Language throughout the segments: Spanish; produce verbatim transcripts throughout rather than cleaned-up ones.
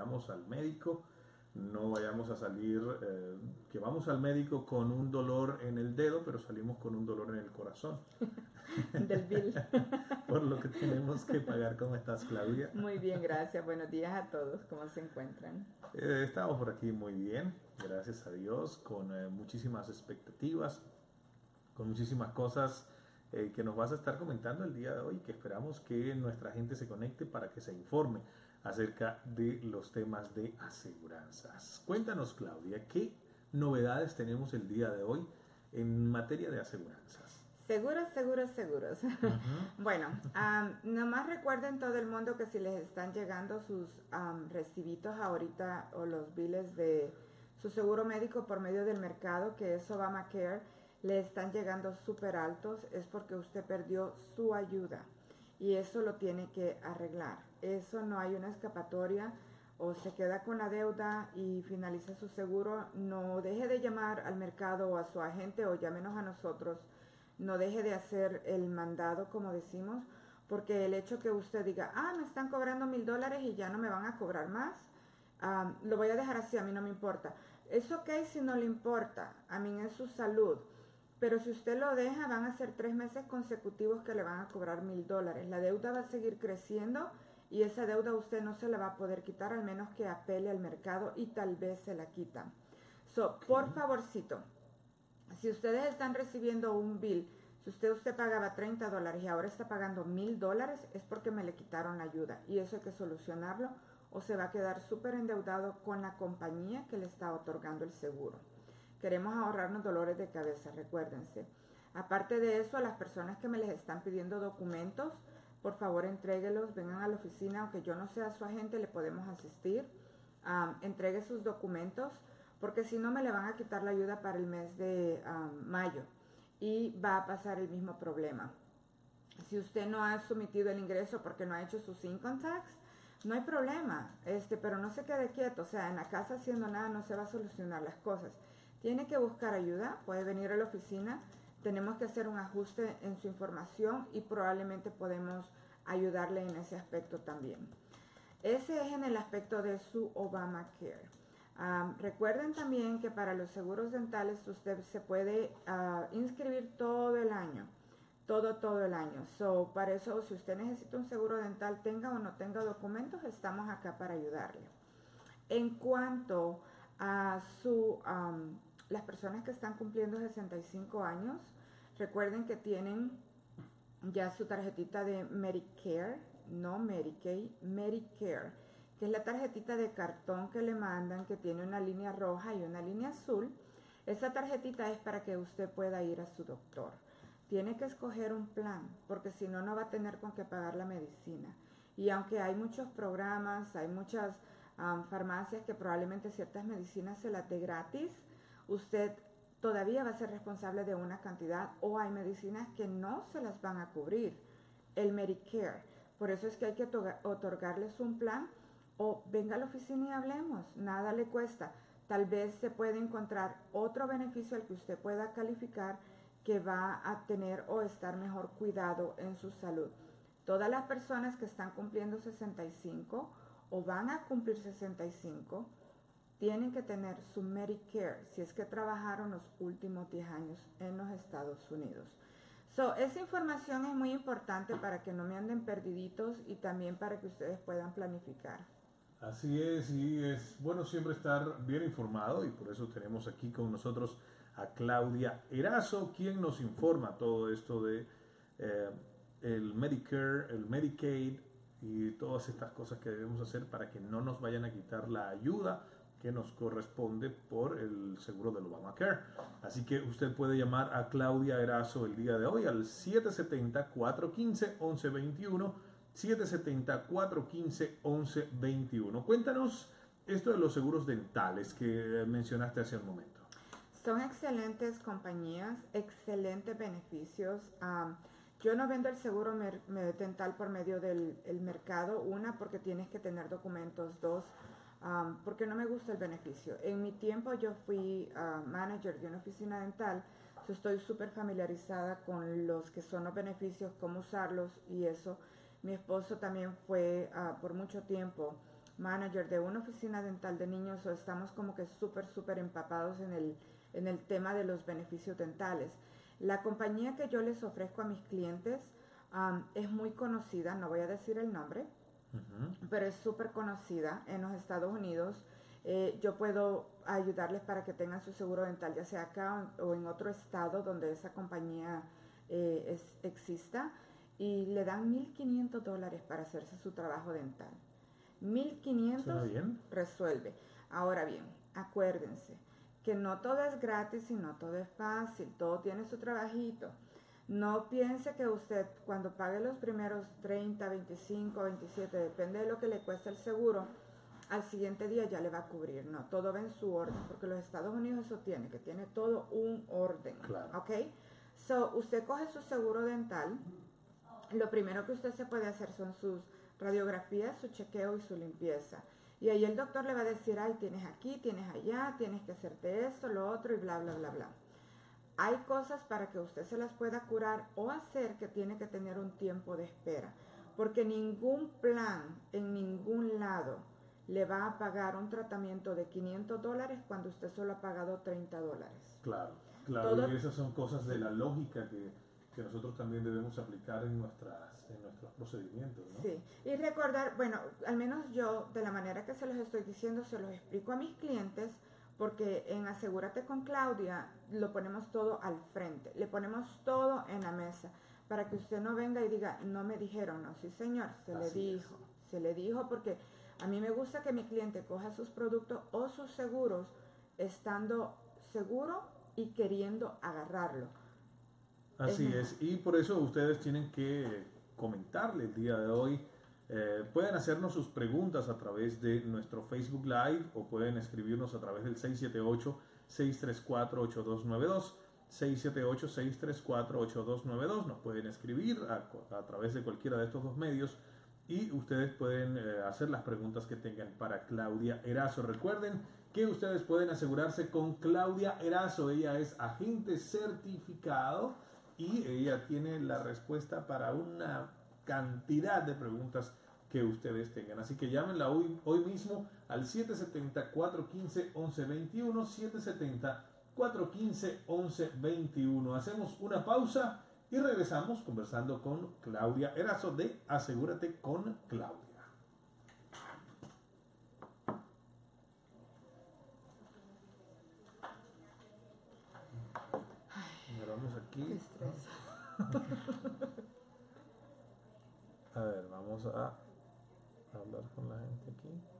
vayamos al médico, no vayamos a salir, eh, que vamos al médico con un dolor en el dedo, pero salimos con un dolor en el corazón. Del bill. Por lo que tenemos que pagar. ¿Cómo estás, Claudia? Muy bien, gracias. Buenos días a todos. ¿Cómo se encuentran? Eh, estamos por aquí muy bien, gracias a Dios, con eh, muchísimas expectativas, con muchísimas cosas eh, que nos vas a estar comentando el día de hoy, que esperamos que nuestra gente se conecte para que se informe acerca de los temas de aseguranzas. Cuéntanos, Claudia, ¿qué novedades tenemos el día de hoy en materia de aseguranzas? Seguros, seguros, seguros. Uh-huh. Bueno, um, nomás recuerden todo el mundo que si les están llegando sus um, recibitos ahorita o los biles de su seguro médico por medio del mercado, que es Obamacare, le están llegando súper altos, es porque usted perdió su ayuda y eso lo tiene que arreglar. Eso no hay una escapatoria, o se queda con la deuda y finaliza su seguro. No deje de llamar al mercado o a su agente, o llámenos a nosotros. No deje de hacer el mandado, como decimos, porque el hecho que usted diga, ah, me están cobrando mil dólares y ya no me van a cobrar más, um, lo voy a dejar así, a mí no me importa. Es ok si no le importa, a mí es su salud. Pero si usted lo deja, van a ser tres meses consecutivos que le van a cobrar mil dólares. La deuda va a seguir creciendo y esa deuda usted no se la va a poder quitar, al menos que apele al mercado y tal vez se la quitan. So, Okay. Por favorcito, si ustedes están recibiendo un bill, si usted, usted pagaba treinta dólares y ahora está pagando mil dólares, es porque me le quitaron la ayuda y eso hay que solucionarlo, o se va a quedar súper endeudado con la compañía que le está otorgando el seguro. Queremos ahorrarnos dolores de cabeza, recuérdense. Aparte de eso, a las personas que me les están pidiendo documentos, por favor entréguelos, vengan a la oficina, aunque yo no sea su agente, le podemos asistir. Um, entregue sus documentos, porque si no me le van a quitar la ayuda para el mes de um, mayo y va a pasar el mismo problema. Si usted no ha sometido el ingreso porque no ha hecho sus income tax, no hay problema, este, pero no se quede quieto, o sea, en la casa haciendo nada no se va a solucionar las cosas. Tiene que buscar ayuda, puede venir a la oficina, tenemos que hacer un ajuste en su información y probablemente podemos ayudarle en ese aspecto también. Ese es en el aspecto de su Obamacare. Um, recuerden también que para los seguros dentales usted se puede uh, inscribir todo el año, todo, todo el año. So, para eso, si usted necesita un seguro dental, tenga o no tenga documentos, estamos acá para ayudarle. En cuanto a su, um, las personas que están cumpliendo sesenta y cinco años, recuerden que tienen ya su tarjetita de Medicare, no Medicaid, Medicare, que es la tarjetita de cartón que le mandan, que tiene una línea roja y una línea azul. Esa tarjetita es para que usted pueda ir a su doctor. Tiene que escoger un plan, porque si no, no va a tener con qué pagar la medicina. Y aunque hay muchos programas, hay muchas um, farmacias que probablemente ciertas medicinas se las dé gratis, usted todavía va a ser responsable de una cantidad, o hay medicinas que no se las van a cubrir el Medicare. Por eso es que hay que otorgarles un plan, o venga a la oficina y hablemos, nada le cuesta. Tal vez se puede encontrar otro beneficio al que usted pueda calificar, que va a tener o estar mejor cuidado en su salud. Todas las personas que están cumpliendo sesenta y cinco o van a cumplir sesenta y cinco tienen que tener su Medicare si es que trabajaron los últimos diez años en los Estados Unidos. So, esa información es muy importante para que no me anden perdiditos y también para que ustedes puedan planificar. Así es, y es bueno siempre estar bien informado, y por eso tenemos aquí con nosotros a Claudia Erazo, quien nos informa todo esto de eh, el Medicare, el Medicaid y todas estas cosas que debemos hacer para que no nos vayan a quitar la ayuda que nos corresponde por el seguro del Obamacare. Así que usted puede llamar a Claudia Erazo el día de hoy al siete siete cero, cuatro uno cinco, once veintiuno, siete siete cero, cuatro uno cinco, once veintiuno. Cuéntanos esto de los seguros dentales que mencionaste hace un momento. Son excelentes compañías, excelentes beneficios. Um, yo no vendo el seguro mer- dental por medio del el mercado. Una, porque tienes que tener documentos. Dos, um, porque no me gusta el beneficio. En mi tiempo yo fui uh, manager de una oficina dental. So estoy súper familiarizada con los que son los beneficios, cómo usarlos y eso. Mi esposo también fue uh, por mucho tiempo manager de una oficina dental de niños, o estamos como que súper, súper empapados en el, en el tema de los beneficios dentales. La compañía que yo les ofrezco a mis clientes um, es muy conocida, no voy a decir el nombre, uh-huh. pero es súper conocida en los Estados Unidos. Eh, yo puedo ayudarles para que tengan su seguro dental, ya sea acá o en otro estado donde esa compañía eh, es, exista, y le dan mil quinientos dólares para hacerse su trabajo dental. mil quinientos resuelve. Ahora bien, acuérdense que no todo es gratis y no todo es fácil, todo tiene su trabajito. No piense que usted cuando pague los primeros treinta, veinticinco, veintisiete, depende de lo que le cueste el seguro, al siguiente día ya le va a cubrir. No, todo va en su orden, porque los Estados Unidos eso tiene, que tiene todo un orden. Claro. ¿Ok? So, usted coge su seguro dental, lo primero que usted se puede hacer son sus radiografías, su chequeo y su limpieza. Y ahí el doctor le va a decir, ay, tienes aquí, tienes allá, tienes que hacerte esto, lo otro y bla, bla, bla, bla. Hay cosas para que usted se las pueda curar o hacer que tiene que tener un tiempo de espera. Porque ningún plan en ningún lado le va a pagar un tratamiento de quinientos dólares cuando usted solo ha pagado treinta dólares. Claro, claro. Todo, y esas son cosas de la lógica que, que nosotros también debemos aplicar en nuestras en nuestros procedimientos, ¿no? Sí, y recordar, bueno, al menos yo, de la manera que se los estoy diciendo, se los explico a mis clientes, porque en Asegúrate con Claudia lo ponemos todo al frente, le ponemos todo en la mesa, para que usted no venga y diga, no me dijeron, no, sí señor, se Así le dijo, es. se le dijo, porque a mí me gusta que mi cliente coja sus productos o sus seguros estando seguro y queriendo agarrarlo. Así es, es, y por eso ustedes tienen que comentarle el día de hoy. Eh, pueden hacernos sus preguntas a través de nuestro Facebook Live o pueden escribirnos a través del seis siete ocho, seis tres cuatro, ocho dos nueve dos, seis siete ocho, seis tres cuatro, ocho dos nueve dos. Nos pueden escribir a, a través de cualquiera de estos dos medios y ustedes pueden eh, hacer las preguntas que tengan para Claudia Erazo. Recuerden que ustedes pueden asegurarse con Claudia Erazo. Ella es agente certificado y ella tiene la respuesta para una cantidad de preguntas que ustedes tengan. Así que llámenla hoy, hoy mismo al siete siete cero, cuatro uno cinco, once veintiuno, siete siete cero, cuatro uno cinco, once veintiuno. Hacemos una pausa y regresamos conversando con Claudia Erazo de Asegúrate con Claudia. Vamos aquí. Qué estrés. A ver, vamos a hablar con la gente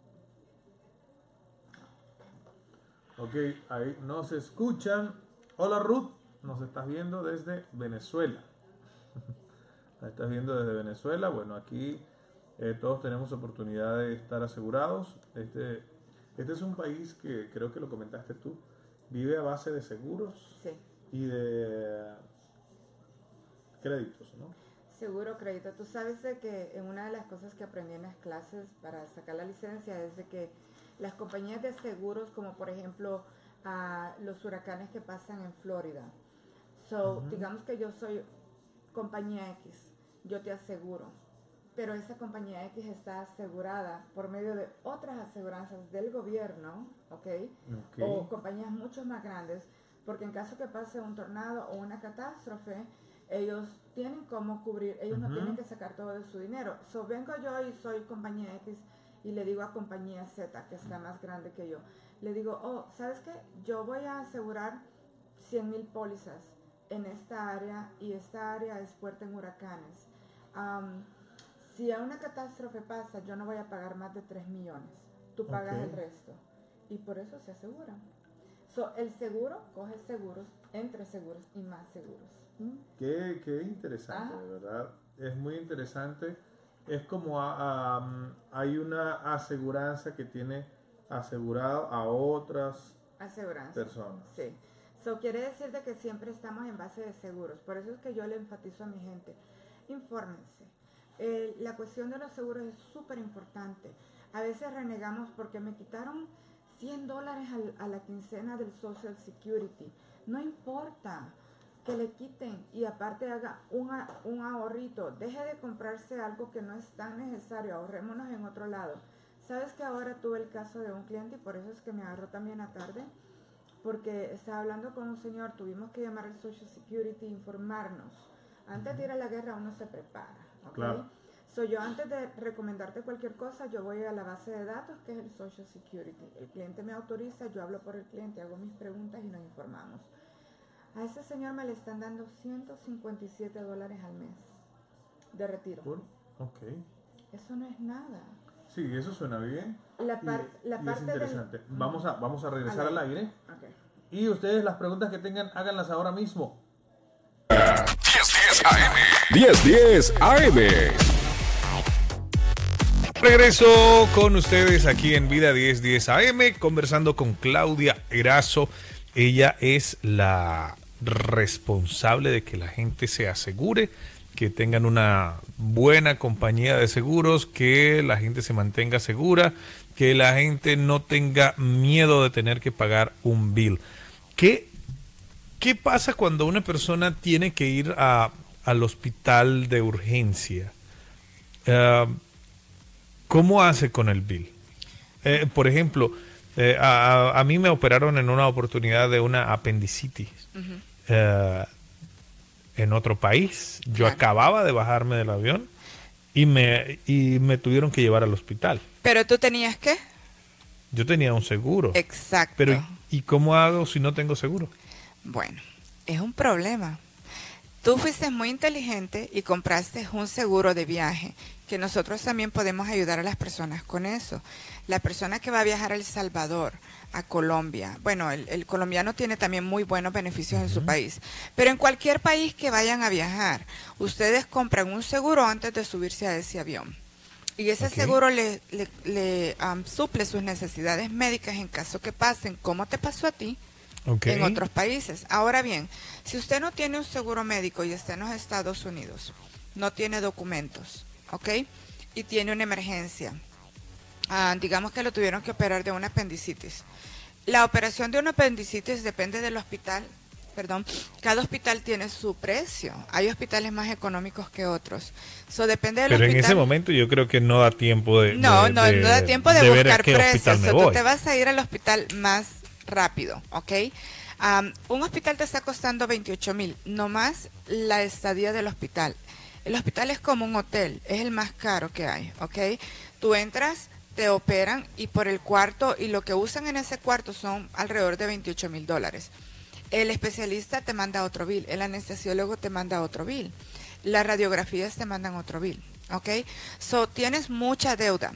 aquí. Ok, ahí nos escuchan. Hola Ruth, nos estás viendo desde Venezuela. Nos estás viendo desde Venezuela. Bueno, aquí eh, todos tenemos oportunidad de estar asegurados. Este, este es un país que creo que lo comentaste tú. Vive a base de seguros. Sí. Y de créditos, ¿no? Seguro, crédito. Tú sabes de que en una de las cosas que aprendí en las clases para sacar la licencia es de que las compañías de seguros, como por ejemplo uh, los huracanes que pasan en Florida, so, uh-huh. digamos que yo soy compañía X, yo te aseguro, pero esa compañía X está asegurada por medio de otras aseguranzas del gobierno, ¿ok? Okay. O compañías mucho más grandes, porque en caso que pase un tornado o una catástrofe, ellos tienen cómo cubrir, ellos uh-huh. no tienen que sacar todo de su dinero. So, vengo yo y soy compañía X y le digo a compañía Z, que está más grande que yo, le digo, oh, ¿sabes qué? Yo voy a asegurar cien mil pólizas en esta área y esta área es fuerte en huracanes. Um, si a una catástrofe pasa, yo no voy a pagar más de tres millones. Tú pagas okay. el resto. Y por eso se aseguran. So, el seguro coge seguros, entre seguros y más seguros. ¿Mm? Qué, qué interesante, Ajá. de verdad. Es muy interesante. Es como a, a, hay una aseguranza que tiene asegurado a otras Aseguranza. personas. Sí. So, quiere decir de que siempre estamos en base de seguros. Por eso es que yo le enfatizo a mi gente. Infórmense. Eh, la cuestión de los seguros es súper importante. A veces renegamos porque me quitaron cien dólares al, a la quincena del Social Security. No importa que le quiten y aparte haga una, un ahorrito. Deje de comprarse algo que no es tan necesario. Ahorrémonos en otro lado. Sabes que ahora tuve el caso de un cliente y por eso es que me agarró también a tarde, porque estaba hablando con un señor, tuvimos que llamar al Social Security e informarnos. Antes de ir a la guerra uno se prepara, ¿ok? Claro. So, yo antes de recomendarte cualquier cosa, yo voy a la base de datos que es el Social Security. El cliente me autoriza, yo hablo por el cliente, hago mis preguntas y nos informamos. A ese señor me le están dando ciento cincuenta y siete dólares al mes de retiro. Bueno, ok. Eso no es nada. Sí, eso suena bien. La, par, y, la y parte es interesante. del... Vamos a, vamos a regresar al aire. Okay. Y ustedes las preguntas que tengan, háganlas ahora mismo. diez diez A M. diez diez A M. Regreso con ustedes aquí en Vida diez diez A M, conversando con Claudia Erazo. Ella es la responsable de que la gente se asegure, que tengan una buena compañía de seguros, que la gente se mantenga segura, que la gente no tenga miedo de tener que pagar un bill. ¿Qué, qué pasa cuando una persona tiene que ir a, al hospital de urgencia? Uh, ¿Cómo hace con el bill? Eh, por ejemplo, eh, a, a mí me operaron en una oportunidad de una apendicitis. Uh-huh. eh, en otro país. Yo claro. acababa de bajarme del avión y me, y me tuvieron que llevar al hospital. ¿Pero tú tenías qué? Yo tenía un seguro. Exacto. Pero ¿y cómo hago si no tengo seguro? Bueno, es un problema. Tú fuiste muy inteligente y compraste un seguro de viaje, que nosotros también podemos ayudar a las personas con eso. La persona que va a viajar a El Salvador, a Colombia, bueno, el, el colombiano tiene también muy buenos beneficios uh-huh. en su país, pero en cualquier país que vayan a viajar, ustedes compran un seguro antes de subirse a ese avión. Y ese okay. seguro le, le, le um, suple sus necesidades médicas en caso que pasen, como te pasó a ti, okay. en otros países. Ahora bien, si usted no tiene un seguro médico y está en los Estados Unidos, no tiene documentos, ¿ok? Y tiene una emergencia, ah, digamos que lo tuvieron que operar de una apendicitis. La operación de una apendicitis depende del hospital, perdón, cada hospital tiene su precio. Hay hospitales más económicos que otros. So, depende del Pero hospital. en ese momento yo creo que no da tiempo de... No, de, no, de, no da tiempo de, de buscar precios. So, tú te vas a ir al hospital más rápido, ¿ok? Um, un hospital te está costando veintiocho mil, no más la estadía del hospital. El hospital es como un hotel, es el más caro que hay, ¿ok? Tú entras, te operan y por el cuarto, y lo que usan en ese cuarto son alrededor de veintiocho mil dólares. El especialista te manda otro bill, el anestesiólogo te manda otro bill, las radiografías te mandan otro bill, ¿ok? So, tienes mucha deuda.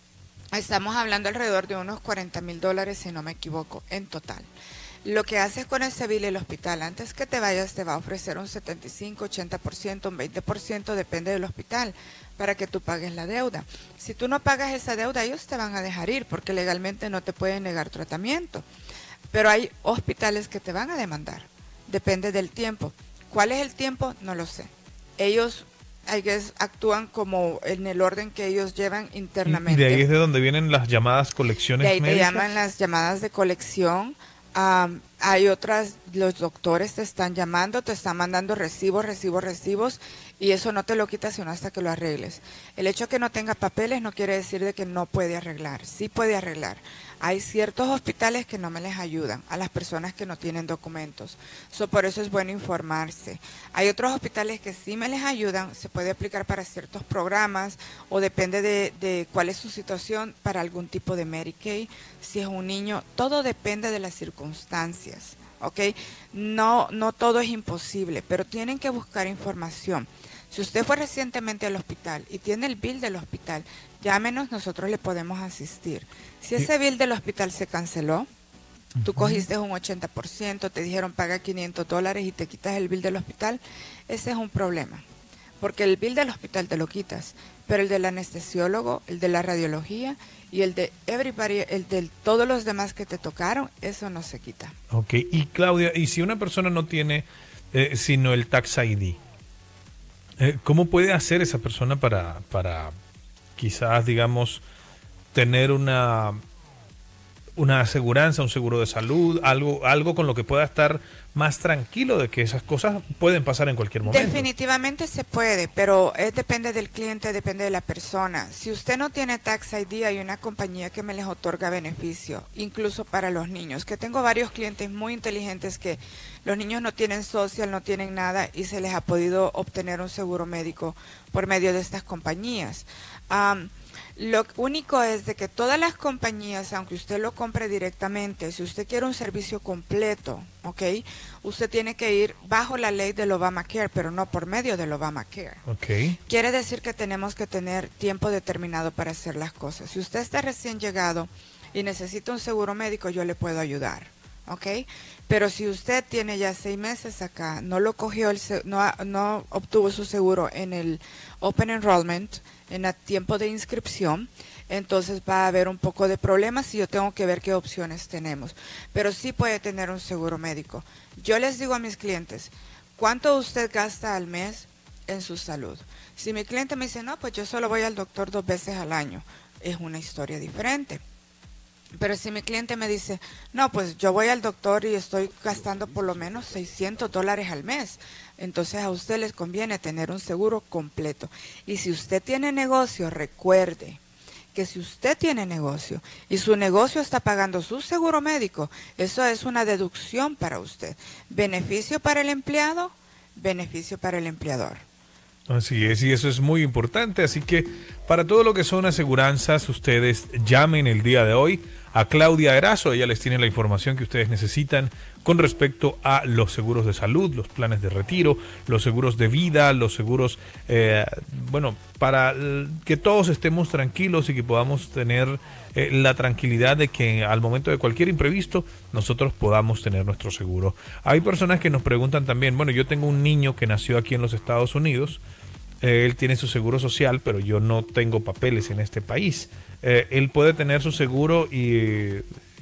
Estamos hablando alrededor de unos cuarenta mil dólares, si no me equivoco, en total. Lo que haces con ese bill el hospital, antes que te vayas, te va a ofrecer un setenta y cinco, ochenta por ciento, un veinte por ciento, depende del hospital, para que tú pagues la deuda. Si tú no pagas esa deuda, ellos te van a dejar ir, porque legalmente no te pueden negar tratamiento. Pero hay hospitales que te van a demandar, depende del tiempo. ¿Cuál es el tiempo? No lo sé. Ellos, I guess, actúan como en el orden que ellos llevan internamente. ¿Y de ahí es de donde vienen las llamadas colecciones De ahí médicas? te llaman las llamadas de colección. Um, hay otras, los doctores te están llamando, te están mandando recibos, recibos, recibos, y eso no te lo quitas sino hasta que lo arregles. El hecho de que no tenga papeles no quiere decir de que no puede arreglar, sí puede arreglar. Hay ciertos hospitales que no me les ayudan a las personas que no tienen documentos. So, por eso es bueno informarse. Hay otros hospitales que sí me les ayudan, se puede aplicar para ciertos programas o depende de, de cuál es su situación para algún tipo de Medicaid, si es un niño, todo depende de las circunstancias, ¿ok? No, no todo es imposible, pero tienen que buscar información. Si usted fue recientemente al hospital y tiene el bill del hospital, llámenos, nosotros le podemos asistir. Si ese bill del hospital se canceló, tú cogiste un ochenta por ciento, te dijeron paga quinientos dólares y te quitas el bill del hospital, ese es un problema. Porque el bill del hospital te lo quitas, pero el del anestesiólogo, el de la radiología y el de everybody, el de todos los demás que te tocaron, eso no se quita. Ok, y Claudia, y si una persona no tiene eh, sino el Tax I D, eh, ¿cómo puede hacer esa persona para, para quizás, digamos, tener una una aseguranza, un seguro de salud, algo, algo con lo que pueda estar más tranquilo de que esas cosas pueden pasar en cualquier momento. Definitivamente se puede, pero eh, depende del cliente, depende de la persona. Si usted no tiene Tax I D, hay una compañía que me les otorga beneficio, incluso para los niños, que tengo varios clientes muy inteligentes que los niños no tienen social, no tienen nada y se les ha podido obtener un seguro médico por medio de estas compañías. Um, Lo único es de que todas las compañías, aunque usted lo compre directamente, si usted quiere un servicio completo, ¿ok? Usted tiene que ir bajo la ley del Obamacare, pero no por medio del Obamacare. Okay. Quiere decir que tenemos que tener tiempo determinado para hacer las cosas. Si usted está recién llegado y necesita un seguro médico, yo le puedo ayudar, ¿ok? Pero si usted tiene ya seis meses acá, no lo cogió, el, no, no obtuvo su seguro en el Open Enrollment, en el tiempo de inscripción, entonces va a haber un poco de problemas y yo tengo que ver qué opciones tenemos. Pero sí puede tener un seguro médico. Yo les digo a mis clientes, ¿cuánto usted gasta al mes en su salud? Si mi cliente me dice, no, pues yo solo voy al doctor dos veces al año, es una historia diferente. Pero si mi cliente me dice, no, pues yo voy al doctor y estoy gastando por lo menos seiscientos dólares al mes, entonces a usted les conviene tener un seguro completo. Y si usted tiene negocio, recuerde que si usted tiene negocio y su negocio está pagando su seguro médico, eso es una deducción para usted. Beneficio para el empleado, beneficio para el empleador. Así es, y eso es muy importante, así que para todo lo que son aseguranzas, ustedes llamen el día de hoy a Claudia Erazo, ella les tiene la información que ustedes necesitan con respecto a los seguros de salud, los planes de retiro, los seguros de vida, los seguros, eh, bueno, para que todos estemos tranquilos y que podamos tener eh, la tranquilidad de que al momento de cualquier imprevisto nosotros podamos tener nuestro seguro. Hay personas que nos preguntan también, bueno, yo tengo un niño que nació aquí en los Estados Unidos, eh, él tiene su seguro social, pero yo no tengo papeles en este país. Eh, él puede tener su seguro y,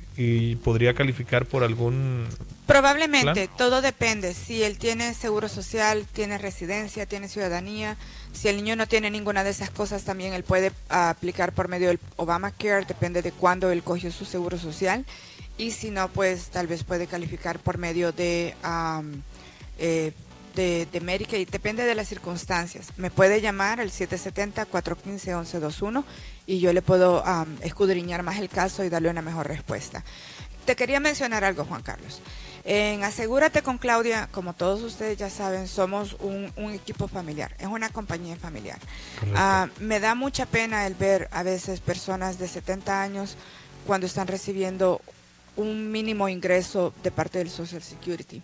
y podría calificar por algún... Probablemente, plan. Todo depende. Si él tiene seguro social, tiene residencia, tiene ciudadanía. Si el niño no tiene ninguna de esas cosas, también él puede uh, aplicar por medio del Obamacare, depende de cuándo él cogió su seguro social. Y si no, pues tal vez puede calificar por medio de... Um, eh, De, de Medicaid, depende de las circunstancias. Me puede llamar al siete siete cero, cuatro uno cinco, uno uno dos uno y yo le puedo um, escudriñar más el caso y darle una mejor respuesta. Te quería mencionar algo, Juan Carlos. En Asegúrate con Claudia, como todos ustedes ya saben, somos un, un equipo familiar, es una compañía familiar. Uh, me da mucha pena el ver a veces personas de setenta años cuando están recibiendo un mínimo ingreso de parte del Social Security.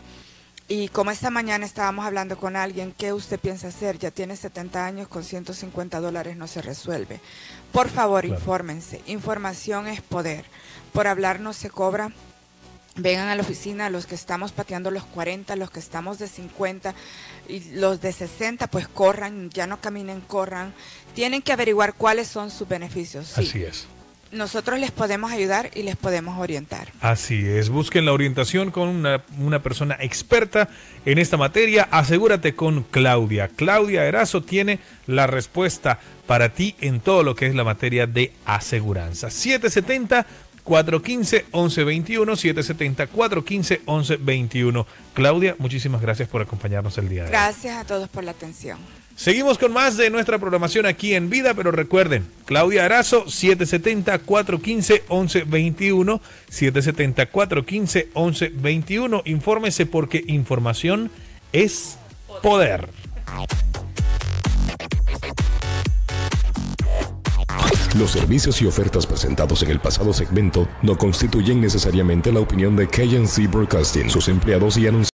Y como esta mañana estábamos hablando con alguien, ¿qué usted piensa hacer? Ya tiene setenta años, con ciento cincuenta dólares no se resuelve. Por favor, claro. Infórmense. Información es poder. Por hablar no se cobra. Vengan a la oficina, los que estamos pateando los cuarenta, los que estamos de cincuenta y los de sesenta, pues corran, ya no caminen, corran. Tienen que averiguar cuáles son sus beneficios. Sí. Así es. Nosotros les podemos ayudar y les podemos orientar. Así es, busquen la orientación con una, una persona experta en esta materia. Asegúrate con Claudia. Claudia Erazo tiene la respuesta para ti en todo lo que es la materia de aseguranza. siete siete cero, cuatro uno cinco, uno uno dos uno, siete siete cero, cuatro uno cinco, uno uno dos uno. Claudia, muchísimas gracias por acompañarnos el día de hoy. Gracias a todos por la atención. Seguimos con más de nuestra programación aquí en Vida, pero recuerden, Claudia Erazo, siete siete cero, cuatro uno cinco, uno uno dos uno, siete siete cero, cuatro uno cinco, uno uno dos uno. Infórmese porque información es poder. Los servicios y ofertas presentados en el pasado segmento no constituyen necesariamente la opinión de K N C Broadcasting, sus empleados y anunciantes.